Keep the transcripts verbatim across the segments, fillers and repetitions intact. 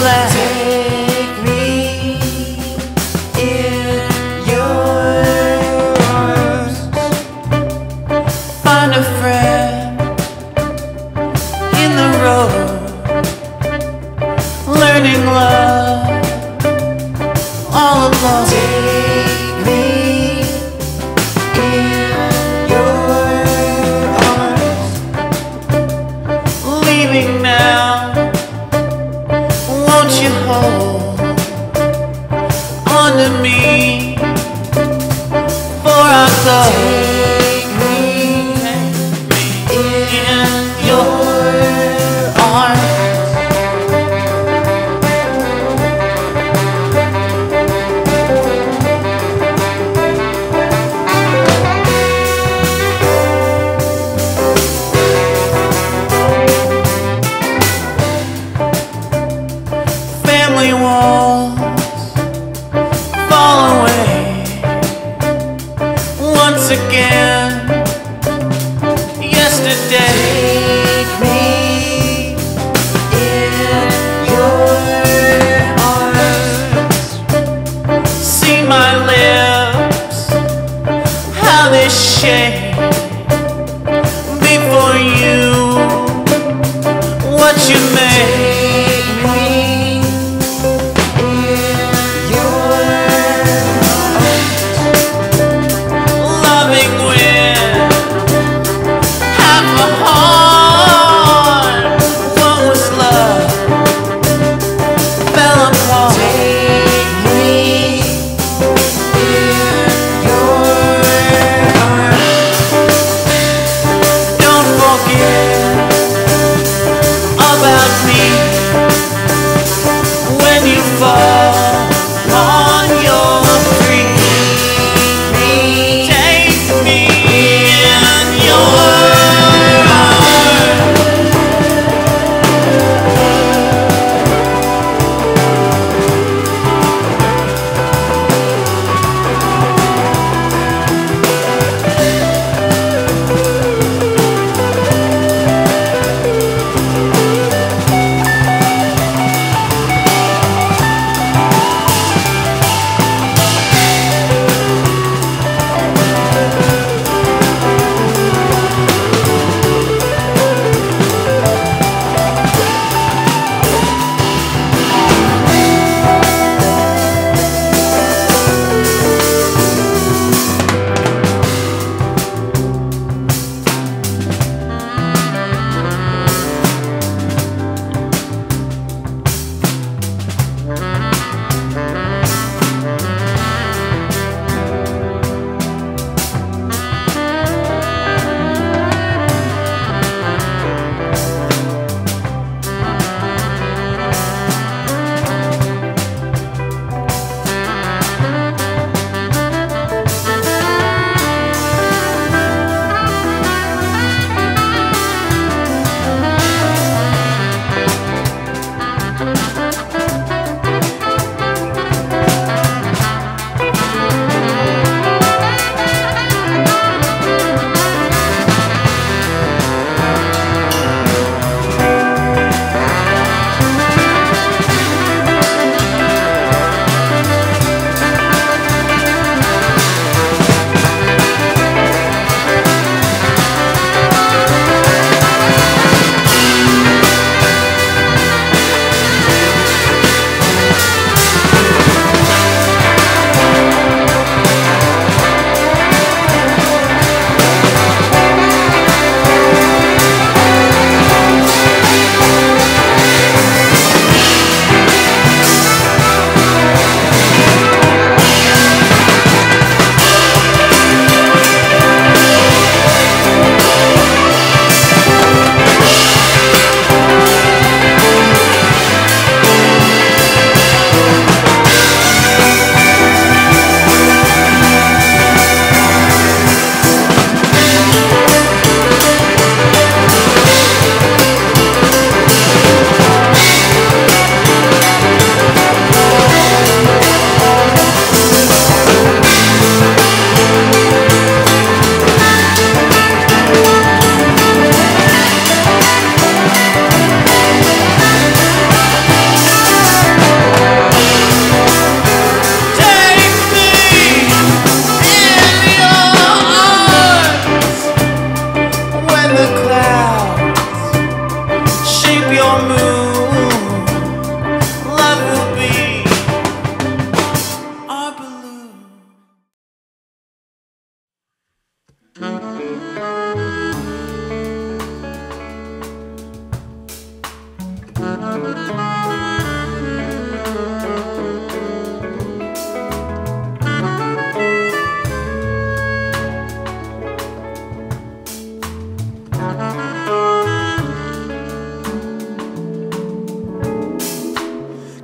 glad. Take me in your arms. Find a friend in the road, learning love all alone. Take me in your arms. Leaving now, won't you hold on to me before I go? Take me In your arms. Family walls fall away once again. Yesterday, Take me in your arms. see my lips, how they shake before you. What you make, Take me in your arms. loving with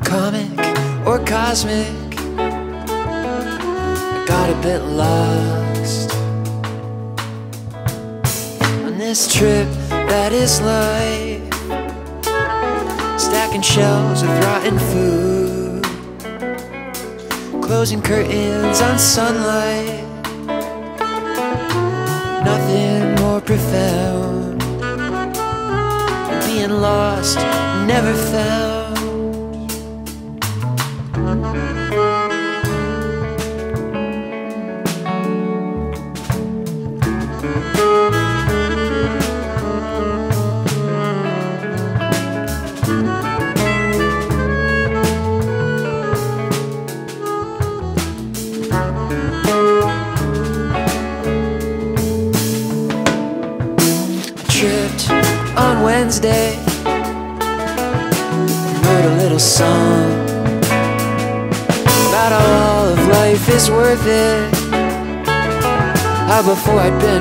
comic or cosmic, I got a bit lost on this trip that is life, stacking shelves with rotten food, closing curtains on sunlight. Nothing more profound than being lost, never found. Tripped on Wednesday, wrote a little song about how all of life is worth it, how before I'd been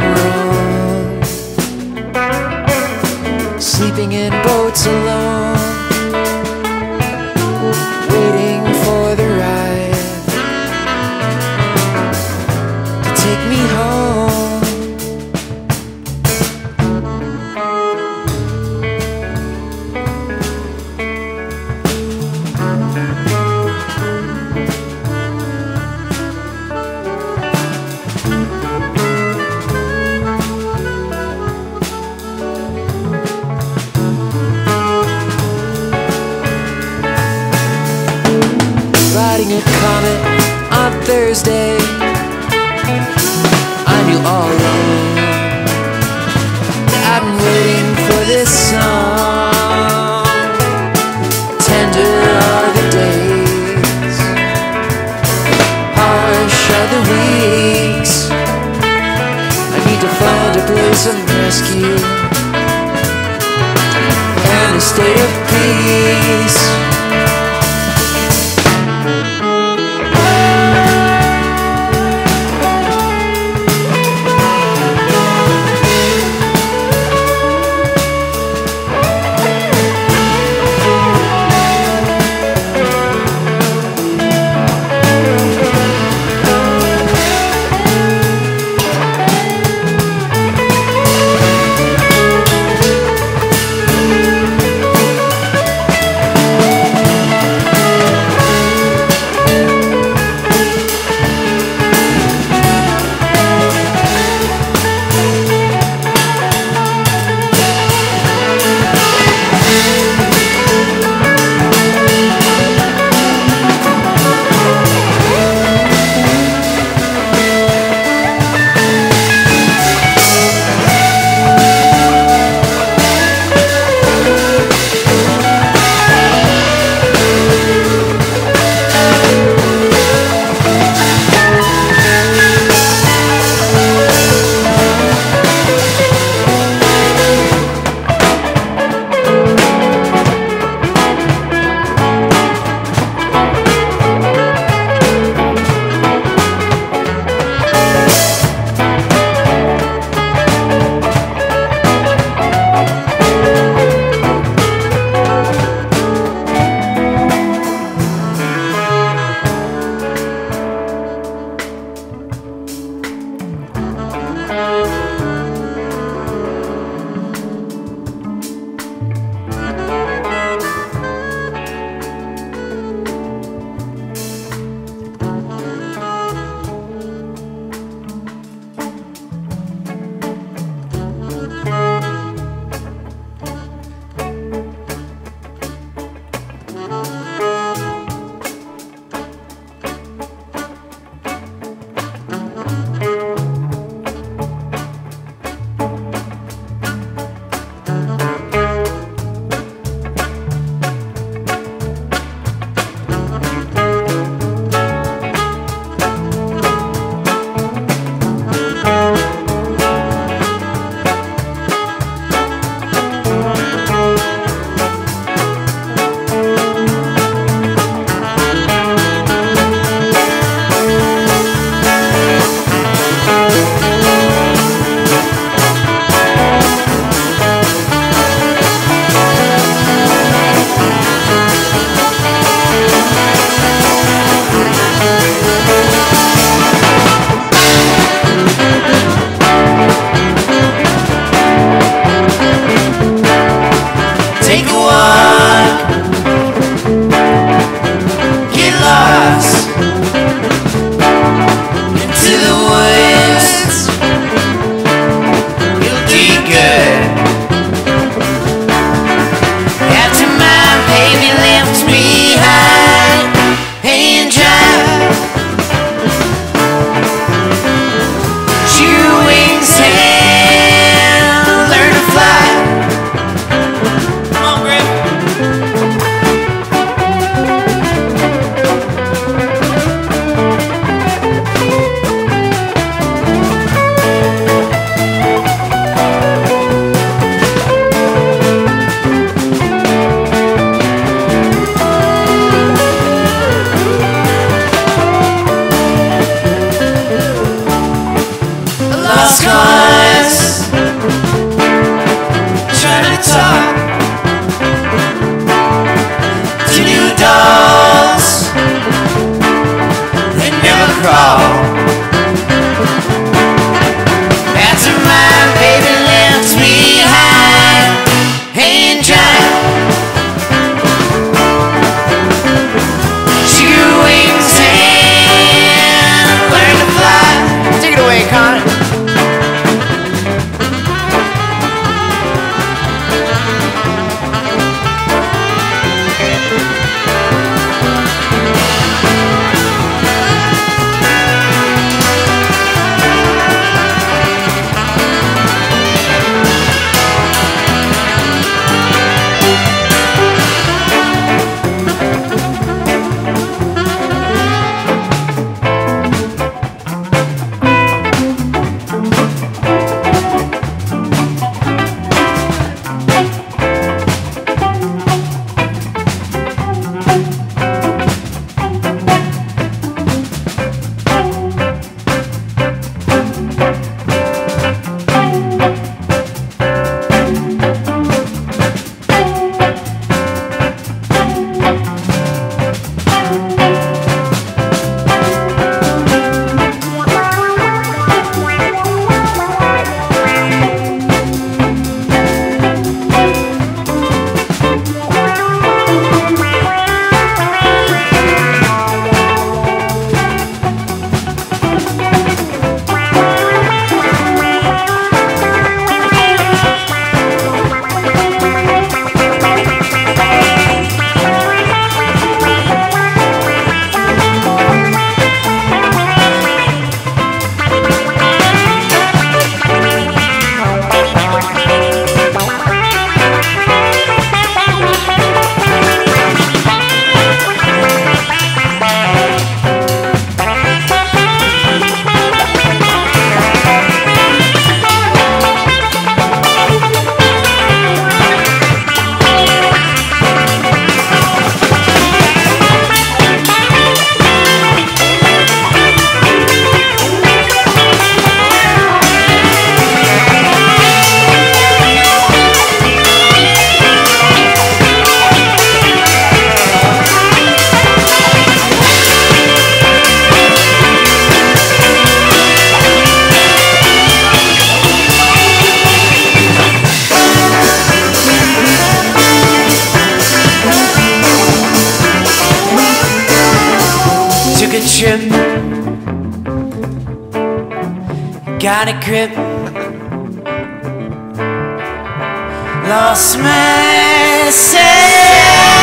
wrong, sleeping in boats alone, waiting for the ride to take me home. Riding a Comet on Thursday, I knew all along that I've been waiting for this song. Tender are the days, harsh are the weeks. I need to find a place of rescue and a state of peace. a trip, got a grip, lost myself.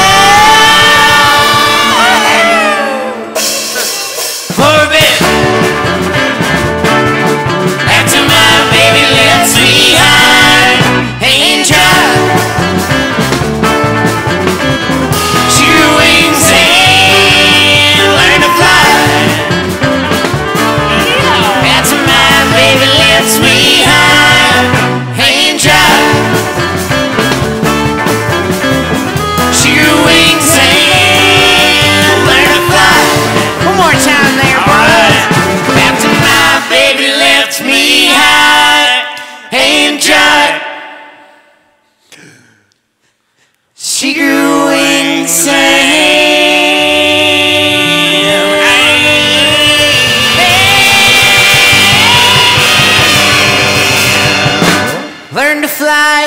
For a bit, after my baby left me high and dry, she grew wings and learned to fly. After my baby left me high and dry, she grew wings and learned to fly. One more time there, boys. After my baby left me high and dry, she grew wings and learned to fly.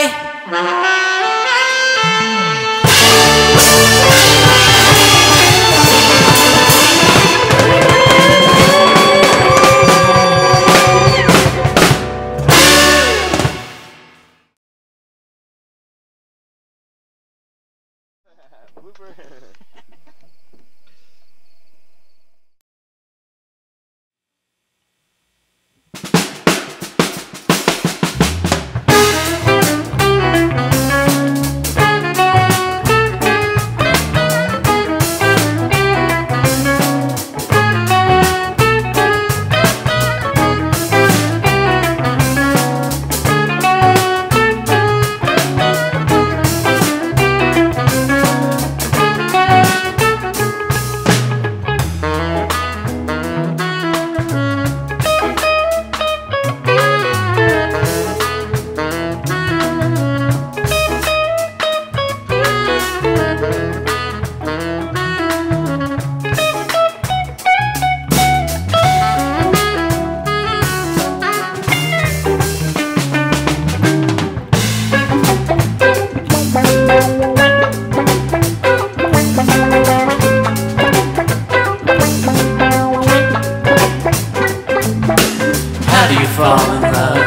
How do you fall in love?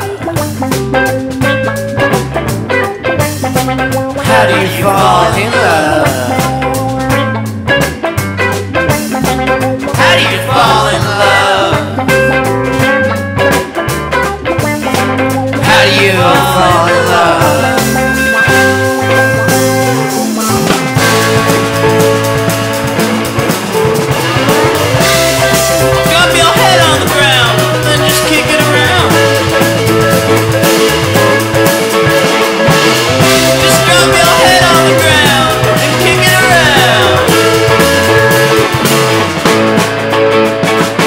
How do you fall in love? How do you fall in love? How do you fall in love? Drop your head on the ground and just kick it around. Just drop your head on the ground and kick it around.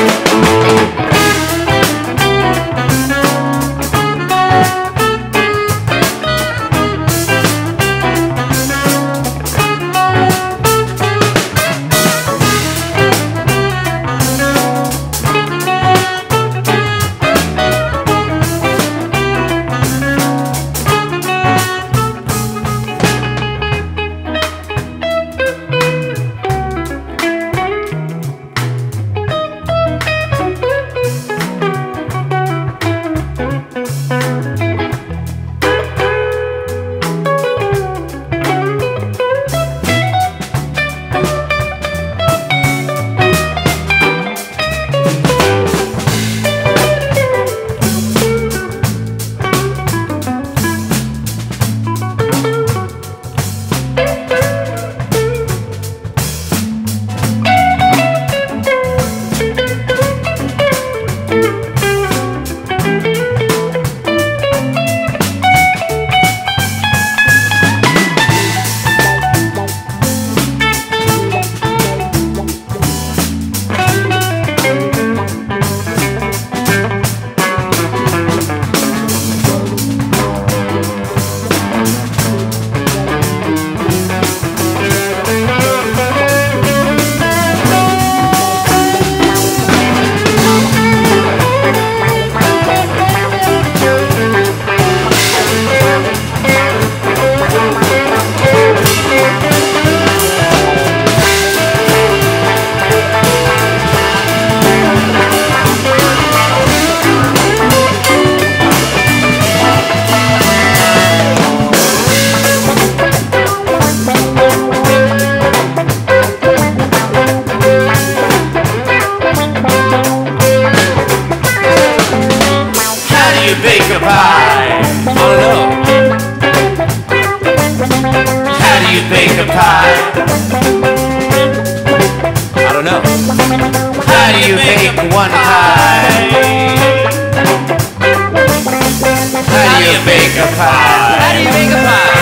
don't know. How do you bake one pie? How do you bake a pie? How do you bake a pie?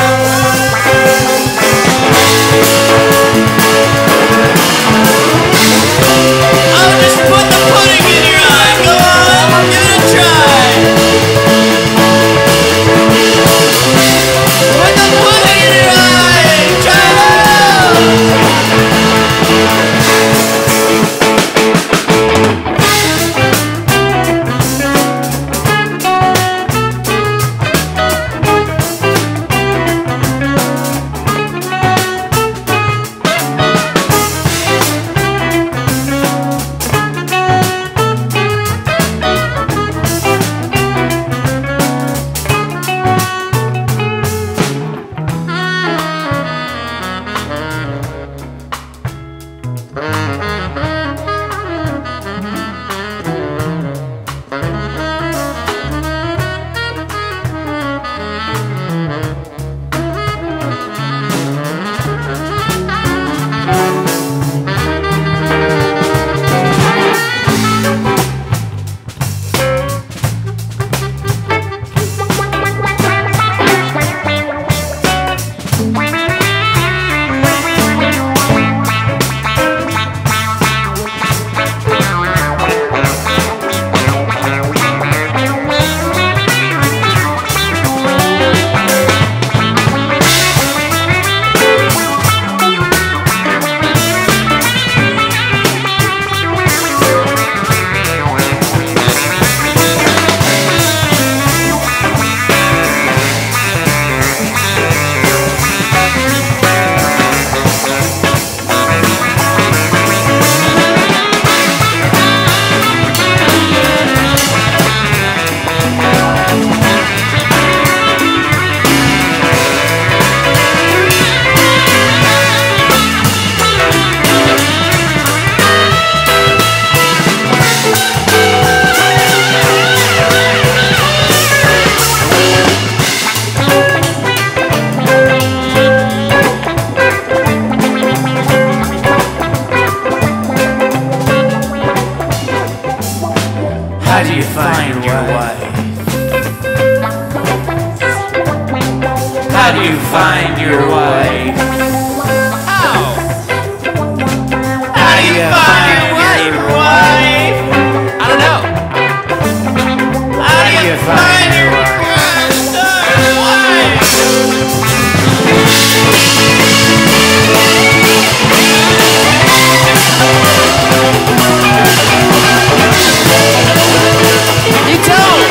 Oh, just put the pudding in your eye. Go on, give it a try. Put the pudding in your eye. Try it out. How do you find your wife? How do you find your wife? How? How do you find your wife? I don't know. How do you find your wife? You don't.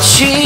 she